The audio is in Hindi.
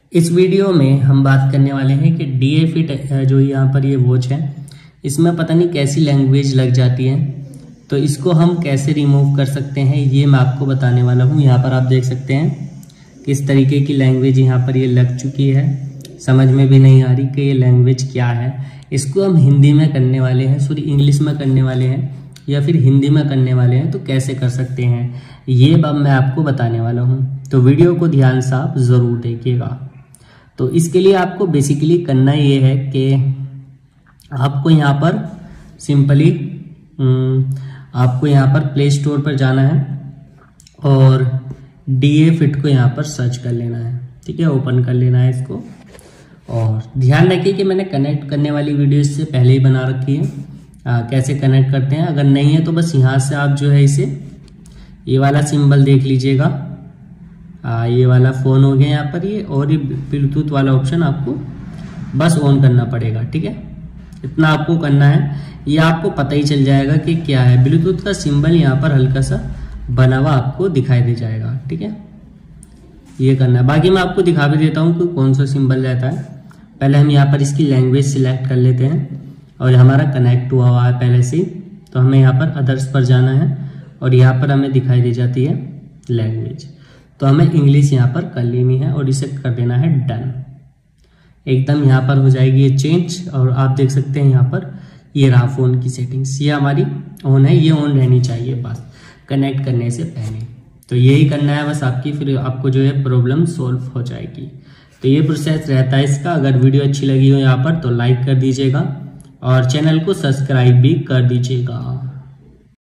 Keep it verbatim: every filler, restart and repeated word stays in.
इस वीडियो में हम बात करने वाले हैं कि डी ए फिट जो यहाँ पर ये वॉच है, इसमें पता नहीं कैसी लैंग्वेज लग जाती है, तो इसको हम कैसे रिमूव कर सकते हैं ये मैं आपको बताने वाला हूँ। यहाँ पर आप देख सकते हैं किस तरीके की लैंग्वेज यहाँ पर ये लग चुकी है, समझ में भी नहीं आ रही कि ये लैंग्वेज क्या है। इसको हम हिंदी में करने वाले हैं, सॉरी इंग्लिश में करने वाले हैं या फिर हिंदी में करने वाले हैं, तो कैसे कर सकते हैं ये अब मैं आपको बताने वाला हूँ। तो वीडियो को ध्यान से आप ज़रूर देखिएगा। तो इसके लिए आपको बेसिकली करना ये है कि आपको यहाँ पर सिंपली आपको यहाँ पर प्ले स्टोर पर जाना है और डी ए फिट को यहाँ पर सर्च कर लेना है, ठीक है, ओपन कर लेना है इसको। और ध्यान रखिए कि मैंने कनेक्ट करने वाली वीडियो इससे पहले ही बना रखी है, आ, कैसे कनेक्ट करते हैं। अगर नहीं है तो बस यहाँ से आप जो है इसे ये वाला सिंबल देख लीजिएगा, आ, ये वाला फ़ोन हो गया यहाँ पर ये, और ये ब्लूटूथ वाला ऑप्शन आपको बस ऑन करना पड़ेगा, ठीक है। इतना आपको करना है, ये आपको पता ही चल जाएगा कि क्या है। ब्लूटूथ का सिंबल यहाँ पर हल्का सा बना हुआ आपको दिखाई दे जाएगा, ठीक है, ये करना है। बाकी मैं आपको दिखा भी देता हूँ कि कौन सा सिंबल रहता है। पहले हम यहाँ पर इसकी लैंग्वेज सिलेक्ट कर लेते हैं और हमारा कनेक्ट हुआ हुआ है पहले से, तो हमें यहाँ पर अदर्स पर जाना है और यहाँ पर हमें दिखाई दे जाती है लैंग्वेज, तो हमें इंग्लिश यहाँ पर कर लेनी है और इसे कर देना है डन। एकदम यहाँ पर हो जाएगी ये चेंज और आप देख सकते हैं यहाँ पर ये रहा फ़ोन की सेटिंग्स, ये हमारी ऑन है, ये ऑन रहनी चाहिए बस कनेक्ट करने से पहले। तो यही करना है बस आपकी, फिर आपको जो है प्रॉब्लम सॉल्व हो जाएगी। तो ये प्रोसेस रहता है इसका। अगर वीडियो अच्छी लगी हो यहाँ पर तो लाइक कर दीजिएगा और चैनल को सब्सक्राइब भी कर दीजिएगा।